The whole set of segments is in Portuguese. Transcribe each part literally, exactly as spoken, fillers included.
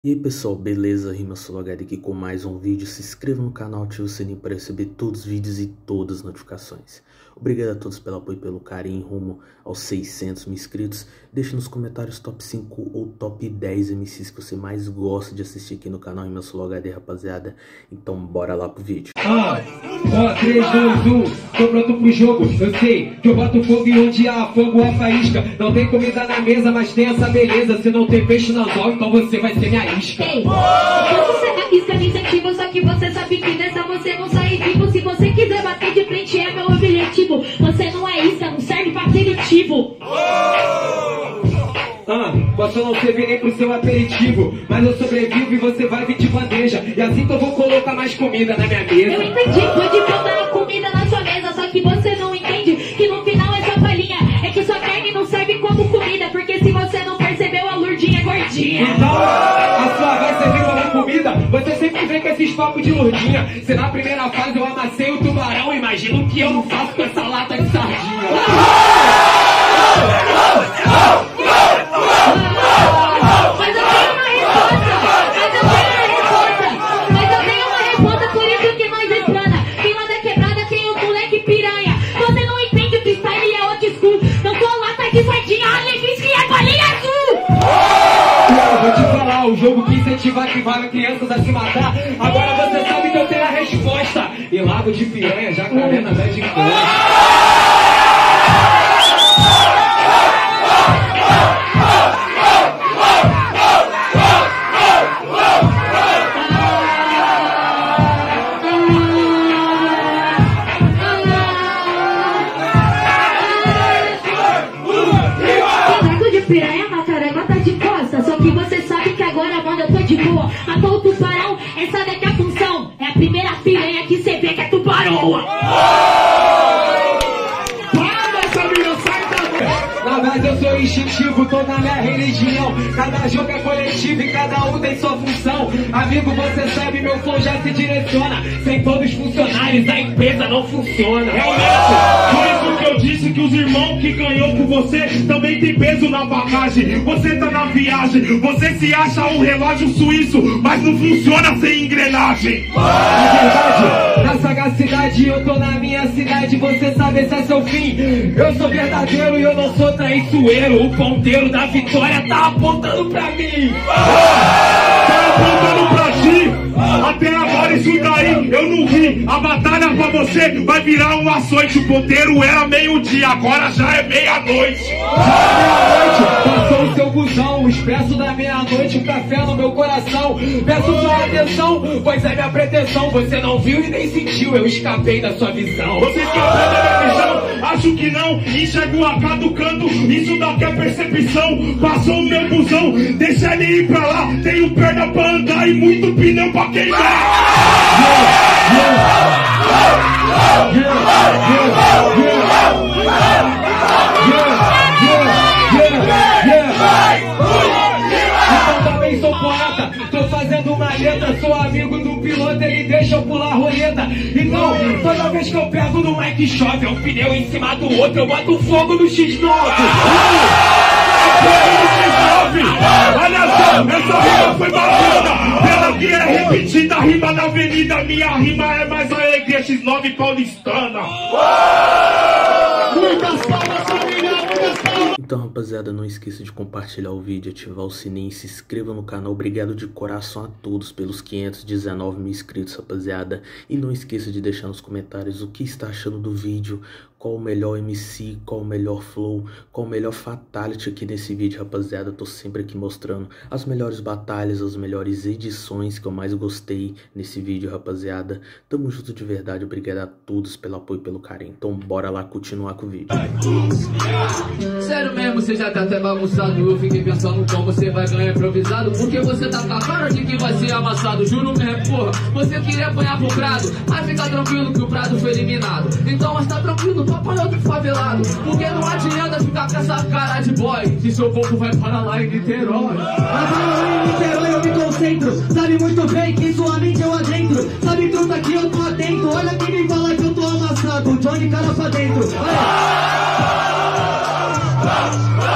E aí pessoal, beleza? RimaSoloHD aqui com mais um vídeo. Se inscreva no canal, ative o sininho para receber todos os vídeos e todas as notificações. Obrigado a todos pelo apoio e pelo carinho rumo aos seiscentos mil inscritos. Deixe nos comentários top cinco ou top dez M Cs que você mais gosta de assistir aqui no canal RimaSoloHD, rapaziada. Então bora lá pro vídeo. Ah, ó, três, dois, um, tô pronto pro jogo. Eu sei que eu boto fogo e onde há fogo a faísca. Não tem comida na mesa, mas tem essa beleza. Se não tem peixe na anzol, então você vai ser minha isca. Ei, você arrisca me incentivo, só que você sabe que dessa você não sai vivo. Se você quiser bater de frente é meu objetivo. Você não é isca, não serve pra aperitivo. Ah, posso não servir nem pro seu aperitivo, mas eu sobrevivo e você vai vir de bandeja. E assim que eu vou colocar mais comida na minha mesa. Eu entendi, pode botar comida na sua mesa, só que você não entende que no final essa palhinha é que sua carne não serve como comida. Porque se você não percebeu, a Lurdinha é gordinha. Então, a sua vai servir como comida. Você sempre vem com esses papos de Lurdinha. Se na primeira fase eu amassei o tubarão, imagina o que eu não faço com essa lata de sardinha. Mas eu tenho uma resposta, mas eu tenho uma resposta, mas eu tenho uma resposta, por isso que nós explana. Quem lá da quebrada tem o moleque piranha. Você não entende o freestyle é old school. Não sou lata de sardinha, olha que é bolinha azul. Eu vou te falar, o jogo que incentiva que vai crianças a se matar. Agora você sabe que eu tenho a resposta. E lago de piranha, jacaré na média de costa. Piranha, macarena tá de costa. Só que você sabe que agora, mano, eu tô de boa. Matou o tubarão, essa daqui é a função. É a primeira piranha que você vê que é tubaroa. Na verdade eu sou instintivo, tô na minha religião. Cada jogo é coletivo e cada um tem sua função. Amigo, você sabe, meu flow já se direciona. Sem todos os funcionários, a empresa não funciona. Realmente, por isso que eu disse que os irmãos que ganhou com você também tem peso na bagagem. Você tá na viagem, você se acha um relógio suíço, mas não funciona sem engrenagem. Na verdade, na sagacidade eu tô na minha cidade. Você sabe, esse é seu fim. Eu sou verdadeiro e eu não sou traiçoeiro. O ponteiro da vitória tá apontando pra mim. Tá apontando pra ti. Até agora isso daí eu não vi. A batalha pra você vai virar um açoite. O ponteiro era meio-dia, agora já é meia-noite. Já é meia-noite, passou o seu busão. O expresso da meia-noite, o café no meu coração. Peço sua atenção, pois é minha pretensão. Você não viu e nem sentiu, eu escapei da sua visão. Você escapou da minha visão? Acho que não, enxergo o A K do canto. Isso daqui é percepção. Passou o meu busão, deixa ele ir pra lá. Tenho perna pra andar e muito pneu pra queimar. Eu também sou poeta, tô fazendo uma letra. Sou amigo do piloto, ele deixa eu pular a roleta. Então, toda vez que eu pego no mic chove, é um pneu em cima do outro, eu boto fogo no X nove. Olha só, essa rima foi bacana. Pela que é repetida, a rima da avenida. Minha rima é mais alegre, X nove paulistana. Muitas palmas, família, muitas palmas. Então rapaziada, não esqueça de compartilhar o vídeo, ativar o sininho e se inscreva no canal. Obrigado de coração a todos pelos quinhentos e dezenove mil inscritos, rapaziada. E não esqueça de deixar nos comentários o que está achando do vídeo. Qual o melhor M C, qual o melhor flow, qual o melhor fatality aqui nesse vídeo, rapaziada. Tô sempre aqui mostrando as melhores batalhas, as melhores edições que eu mais gostei nesse vídeo, rapaziada. Tamo junto de verdade, obrigado a todos pelo apoio e pelo carinho. Então bora lá continuar com o vídeo. Sério mesmo, você já tá até bagunçado. Eu fiquei pensando como você vai ganhar improvisado. Porque você tá com a cara de que vai ser amassado. Juro mesmo, porra, você queria apanhar pro Prado. Mas fica tranquilo que o Prado foi eliminado. Então, mas tá tranquilo, tu apanhou do favelado. Porque não adianta ficar com essa cara de boy, que seu povo vai para lá em Niterói. Mas lá em Niterói eu me concentro. Sabe muito bem que sua mente eu adentro. Sabe truta que eu tô atento. Olha quem me fala que eu tô amassado. Johnny cara pra dentro. Olha.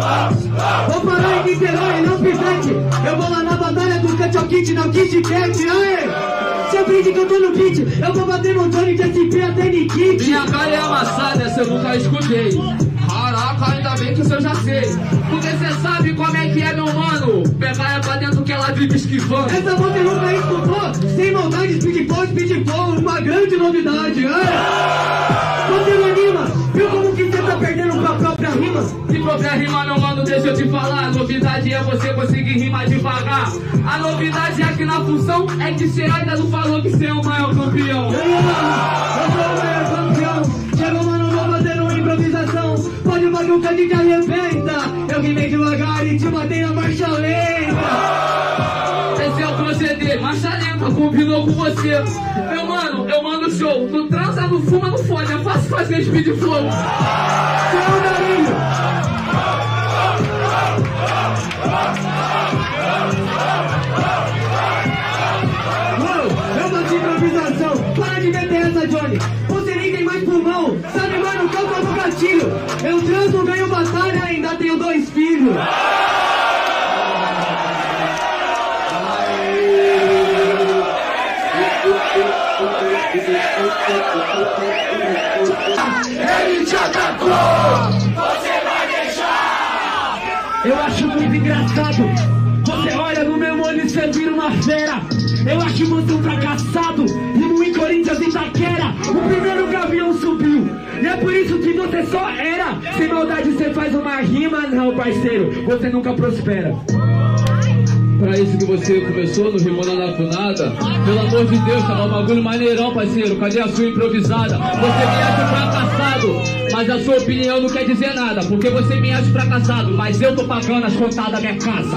Vou parar em Niterói, não pivete. Eu vou lá na batalha do Cut ao Kit, não Kit Cat, aê! Você aprende que eu tô no beat, eu vou bater no Johnny de S P até Nikit. Minha cara é amassada, essa eu nunca escutei. Caraca, ainda bem que isso eu já sei. Porque cê sabe como é que é, meu mano. Pegar é pra dentro que ela vive esquivando. Essa você nunca escutou? Sem maldade, speed flow, speed flow, uma grande novidade, aê! Você não anima, viu como que cê tá perdendo pra própria rima? Se própria rima, meu mano, deixa eu te falar. A novidade é você conseguir rimar devagar. A novidade aqui na função é que cê ainda não falou que cê é o maior campeão. Eu, eu sou o maior campeão. Chegou, mano, vou fazendo uma improvisação. Pode bagulho que a gente arrebenta. Eu rimei devagar e te matei na marcha lenta. Esse é o proceder, marcha lenta, combinou com você. Meu mano, eu mando show. Tu transa, não fuma, não fode. É fácil fazer speed flow. Tchau, Darinho. Eu bati improvisação. Para de meter essa, Johnny. Você nem tem mais pulmão. Sabe, mano, que eu tô no gatilho. Eu transo, ganho batalha, ainda tenho dois filhos. Ele te atacou, você vai deixar. Eu acho muito engraçado. Você olha no meu olho e você vira uma fera. Eu acho você um fracassado. Rimo em Corinthians e Itaquera. O primeiro gavião subiu. E é por isso que você só era. Sem maldade você faz uma rima, não, parceiro. Você nunca prospera. Pra isso que você começou no Rimona na Funada. Pelo amor de Deus, tava um bagulho maneirão, parceiro. Cadê a sua improvisada? Você me acha fracassado, mas a sua opinião não quer dizer nada. Porque você me acha fracassado, mas eu tô pagando as contas da minha casa.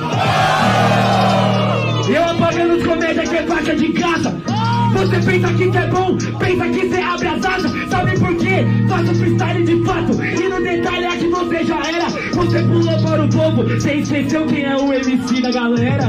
Eu apagando os comédias que é faixa de casa. Você pensa que cê é bom, pensa que cê abre as asas. Sabe por quê? Faço freestyle de fato. E no detalhe é que você já era. Você pulou para o povo, você esqueceu quem é o M C da galera.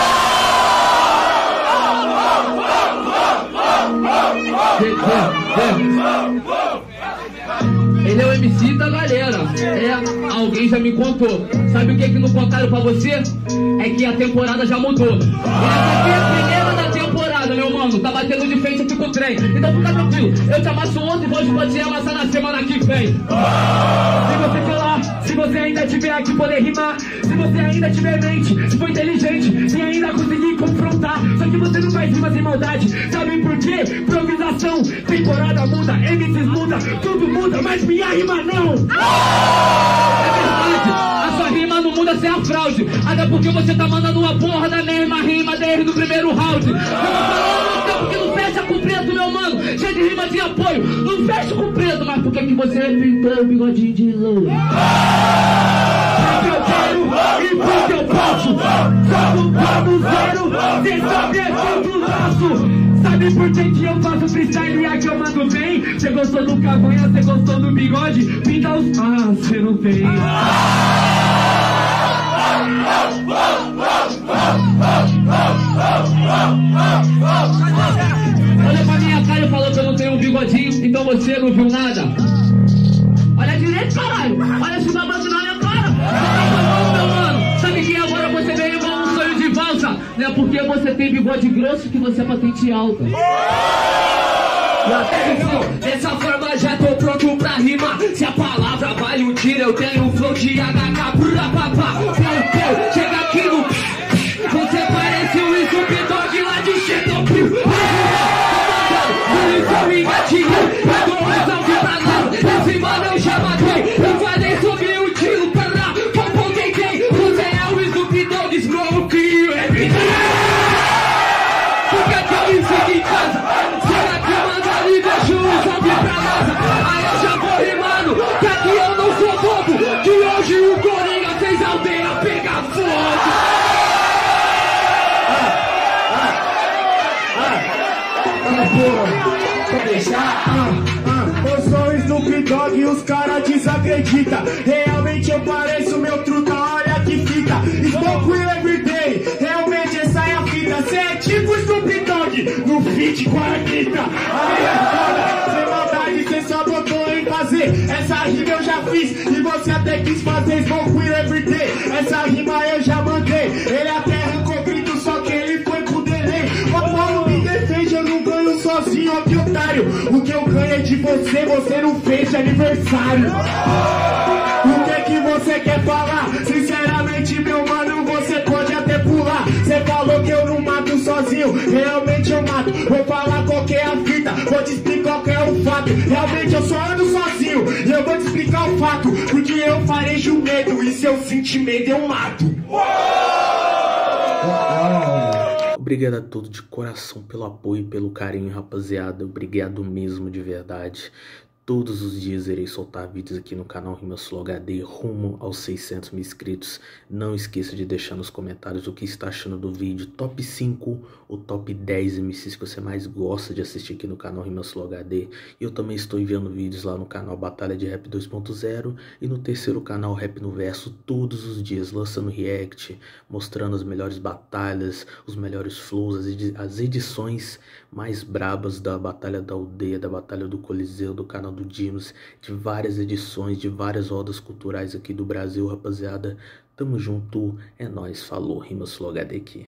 Ele é o M C da galera. É, alguém já me contou. Sabe o que que não contaram pra você? É que a temporada já mudou. E essa aqui é a primeira da temporada, meu mano. Tá batendo de frente aqui com o trem. Então fica tranquilo, eu te amasso ontem e hoje pode te amassar na semana que vem. Se você falar, se você ainda tiver aqui poder rimar, se você ainda tiver mente, se for inteligente, se ainda conseguir confrontar. Só que você não faz rima sem maldade. Sabe por quê? Improvisação, temporada muda, M Cs muda, tudo muda, mas minha rima não. É verdade, a sua rima não muda sem a fraude. Até porque você tá mandando uma porra da mesma rima desde o primeiro round. Eu vou falar até porque não fecha com preto, meu mano. Cheio de rima de apoio, não fecha com preto. Mas por que que você pintou o bigodinho de luz? Porque eu quero e porque eu posso. Só do plano zero, cê sabe é tudo laço. Sabe por que que eu faço freestyle e aqui eu mando bem? Cê gostou do cavanha, cê gostou do bigode? Pinta os... Ah, cê não tem. Olha pra minha cara e falou que eu não tenho um bigodinho, então você não viu nada. Olha direito, caralho. Olha esse babado na minha cara. Você tá falando, meu mano. Sabe que agora você veio igual um sonho de valsa? Não é porque você tem bigode grosso que você é patente alta. E até então, dessa forma já tô pronto pra rimar. Se a palavra vale um tiro, eu tenho um flow de H K, pura papá. Pau, chega aqui no... Você parece o Snoop Dogg lá de Chernobyl. Por isso eu me engatilhei, eu dou um salve pra nada. Esse mano eu já matei, eu falei sobre o tiro pra lá. Papo tentei, você é o Snoop Dogg, Smoke e everyday. Por que que eu me fico em casa? Será que eu mando ali e deixo um salve pra NASA? Aí eu já vou rimando, que aqui eu não sou bobo. Que hoje o Coringa fez a aldeia pegar fogo. Pra deixar, ah, ah, eu sou o Snoop Dogg e os caras desacreditam. Realmente eu pareço meu truta, olha que fita. Smoke with everyday, realmente essa é a fita. Cê é tipo Snoop Dogg no feat com a Anitta. Aí é foda, sem maldade cê só botou em fazer. Essa rima eu já fiz e você até quis fazer. Smoke with everyday. converter. Essa rima eu já mandei. Ele até arrancou grito, só que ele foi pro delay. Mas quando me defende, eu não ganho sozinho, ó que otário. O que eu ganho é de você, você não fez de aniversário. O que que você quer falar? Sinceramente, meu mano, você pode até pular. Você falou que eu não mato sozinho, realmente eu mato. Vou falar qual que é a fita, vou te explicar qual que é o fato. Realmente eu só ando sozinho, e eu vou te explicar o fato. Porque eu farejo medo, e se eu sentir medo eu mato. Obrigado a todos de coração pelo apoio e pelo carinho, rapaziada. Obrigado mesmo, de verdade. Todos os dias irei soltar vídeos aqui no canal RimaSlow H D rumo aos seiscentos mil inscritos. Não esqueça de deixar nos comentários o que está achando do vídeo. Top cinco ou top dez M Cs que você mais gosta de assistir aqui no canal RimaSlow H D. E eu também estou enviando vídeos lá no canal Batalha de Rap dois ponto zero e no terceiro canal Rap no Verso todos os dias, lançando react, mostrando as melhores batalhas, os melhores flows, as, edi as edições mais brabas da Batalha da Aldeia, da Batalha do Coliseu, do canal do Dinos, de várias edições, de várias rodas culturais aqui do Brasil, rapaziada. Tamo junto, é nóis, falou, RimaSlow H D aqui.